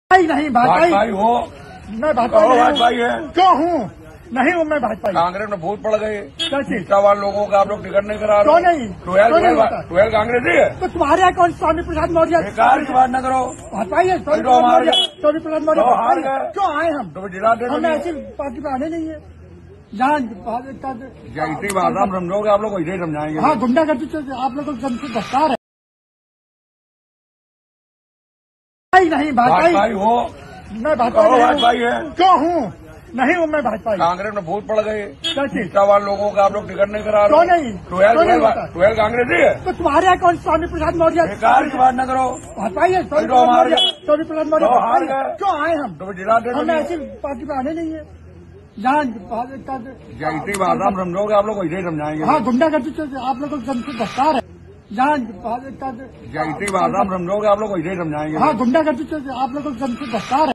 नहीं भाजपाई हो। मैं भाजपाई है क्यों हूँ? नहीं हूँ मैं भाजपाई। कांग्रेस में भूत पड़ गए कैसे सवाल लोगों का, आप लोग टिकट नहीं करा क्यों रहे। नहीं? ट्वेल्व कांग्रेसी है तो तुम्हारे यहाँ कौन स्वामी प्रसाद मौर्य बेकार की बात न करो। भाजपाई है? स्वामी तो हमारे प्रसाद मौर्य तो हार गए। क्यों आए हम? तो जिला हमें ऐसी पार्टी में आने नहीं है जहाँ इसी बात आप समझोगे, आप लोग को इसे समझाएंगे। हाँ, गुंडागर्दी से आप लोगों को से भ्रष्टाचार है। नहीं भाजपाई हो। मैं भाजपाई है क्यों हूँ? नहीं हूँ मैं भाजपाई। कांग्रेस में भूत पड़ गए कैसे सवाल लोगों का, आप लोग टिकट नहीं करा क्यों रहे। नहीं? ट्वेल्व कांग्रेसी है तो तुम्हारे यहाँ कौन स्वामी प्रसाद मौर्य बेकार की बात न करो। भाजपाई है? स्वामी प्रसाद मौर्य तो हार गए। क्यों आए हम? तो जिला हमें ऐसी पार्टी में आने नहीं है जहाँ इसी बात आप समझोगे, आप लोग को इसे समझाएंगे। हाँ, गुंडागर्दी से आप लोगों को से भ्रष्टाचार है जहाँ इसी बात आप समझोगे, आप लोग को इसे समझाएंगे। हाँ, गुंडागर्दी से आप लोगों को से भ्रष्टाचार है।